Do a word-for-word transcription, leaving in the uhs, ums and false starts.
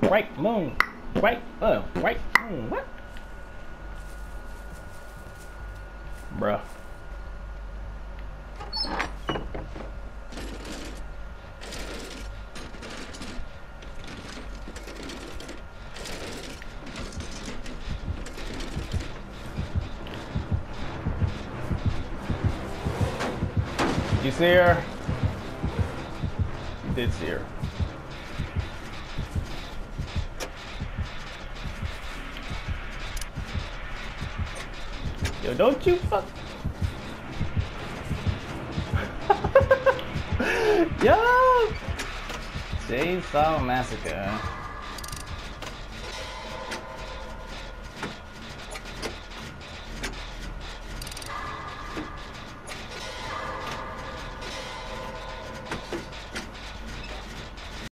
right moon, right, uh, right moon, what? Bruh. You see her? You did see her. Yo, don't you fuck. Yo! Chainsaw Massacre.